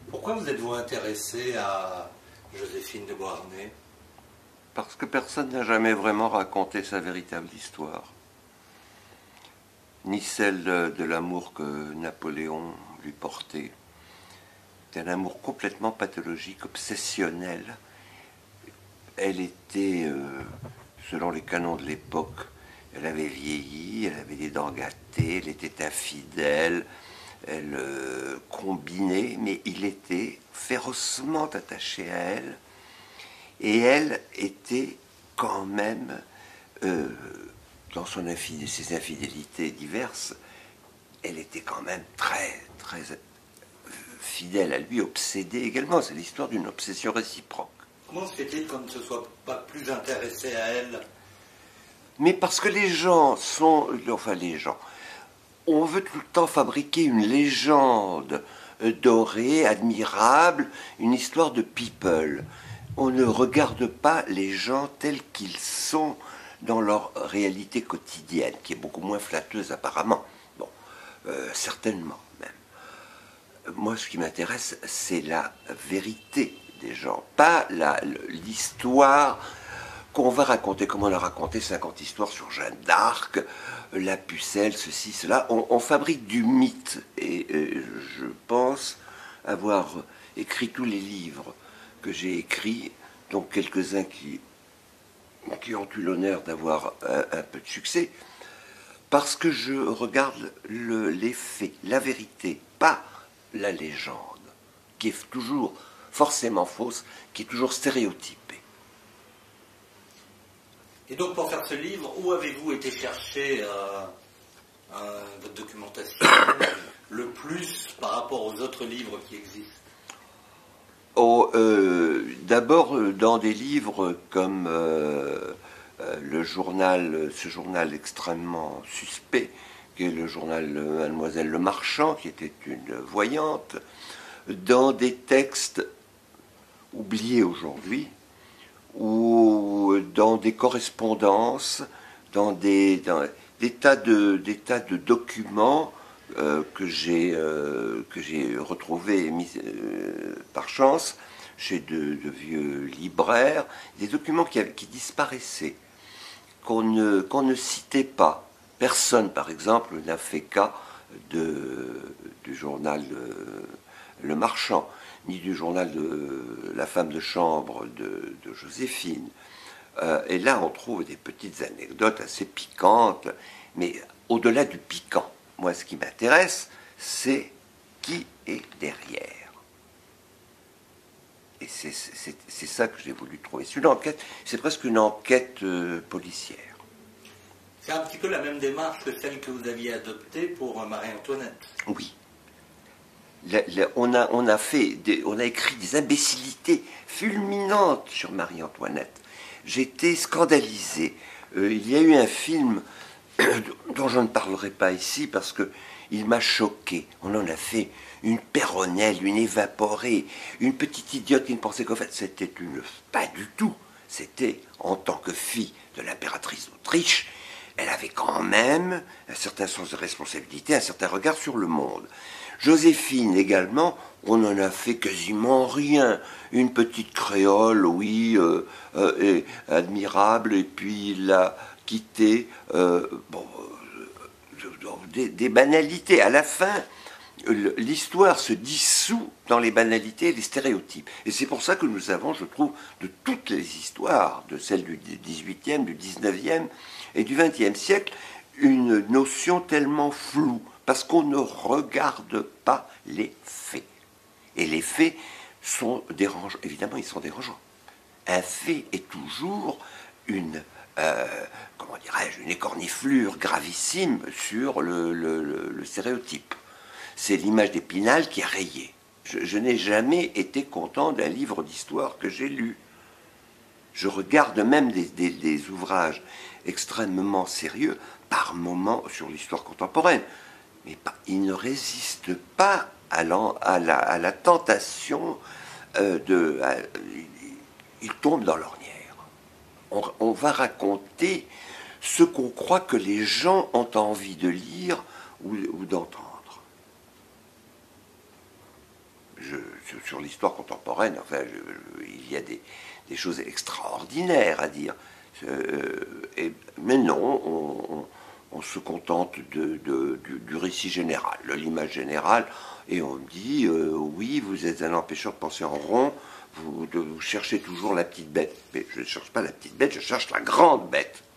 Pourquoi vous êtes-vous intéressé à Joséphine de Beauharnais? Parce que personne n'a jamais vraiment raconté sa véritable histoire. Ni celle de l'amour que Napoléon lui portait. C'était un amour complètement pathologique, obsessionnel. Elle était, selon les canons de l'époque, elle avait vieilli, elle avait des dents gâtées, elle était infidèle, elle combinait, mais il était férocement attaché à elle. Et elle était quand même, dans ses infidélités diverses, elle était quand même très, très fidèle à lui, obsédée également. C'est l'histoire d'une obsession réciproque. Comment se fait-il qu'on ne se soit pas plus intéressé à elle? Mais parce que les gens sont... Enfin, les gens... On veut tout le temps fabriquer une légende dorée, admirable, une histoire de people. On ne regarde pas les gens tels qu'ils sont dans leur réalité quotidienne, qui est beaucoup moins flatteuse apparemment. Bon, certainement même. Moi, ce qui m'intéresse, c'est la vérité des gens, pas l'histoire qu'on va raconter, comme on a raconté 50 histoires sur Jeanne d'Arc, la pucelle, ceci, cela. On fabrique du mythe. Et je pense avoir écrit tous les livres que j'ai écrits, dont quelques-uns qui ont eu l'honneur d'avoir un peu de succès, parce que je regarde les faits, la vérité, pas la légende, qui est toujours forcément fausse, qui est toujours stéréotypée. Et donc pour faire ce livre, où avez-vous été chercher votre documentation le plus par rapport aux autres livres qui existent? D'abord dans des livres comme ce journal extrêmement suspect, qui est le journal Mademoiselle Le Marchand, qui était une voyante, dans des textes oubliés aujourd'hui, ou dans des correspondances, dans des tas de documents que j'ai retrouvés et mis par chance chez de vieux libraires, des documents qui disparaissaient, qu'on ne citait pas. Personne, par exemple, n'a fait cas du journal Le Marchand, ni du journal de La femme de chambre de Joséphine. Et là, on trouve des petites anecdotes assez piquantes, mais au-delà du piquant, moi, ce qui m'intéresse, c'est qui est derrière. Et c'est ça que j'ai voulu trouver. C'est une enquête, c'est presque une enquête policière. C'est un petit peu la même démarche que celle que vous aviez adoptée pour Marie-Antoinette. Oui. On a écrit des imbécilités fulminantes sur Marie-Antoinette. J'étais scandalisé. Il y a eu un film dont je ne parlerai pas ici parce que il m'a choqué. On en a fait une péronnelle, une évaporée, une petite idiote qui ne pensait qu'en fait c'était pas du tout. C'était en tant que fille de l'impératrice d'Autriche, elle avait quand même un certain sens de responsabilité, un certain regard sur le monde. Joséphine également, on n'en a fait quasiment rien. Une petite créole, oui, admirable, et puis il l'a quittée. Des banalités. À la fin, l'histoire se dissout dans les banalités et les stéréotypes. Et c'est pour ça que nous avons, je trouve, de toutes les histoires, de celles du XVIIIe, du XIXe et du XXe siècle, une notion tellement floue, parce qu'on ne regarde pas les faits. Et les faits sont dérangeants. Évidemment, ils sont dérangeants. Un fait est toujours une écorniflure gravissime sur le stéréotype. C'est l'image d'Épinal qui a rayé. Je n'ai jamais été content d'un livre d'histoire que j'ai lu. Je regarde même des ouvrages extrêmement sérieux par moments sur l'histoire contemporaine. Mais ils ne résistent pas à la tentation ils tombent dans l'ornière. On va raconter ce qu'on croit que les gens ont envie de lire ou d'entendre. sur l'histoire contemporaine, enfin, il y a des choses extraordinaires à dire. Mais non, on se contente du récit général, de l'image générale, et on dit, oui, vous êtes un empêcheur de penser en rond, vous cherchez toujours la petite bête. Mais je ne cherche pas la petite bête, je cherche la grande bête.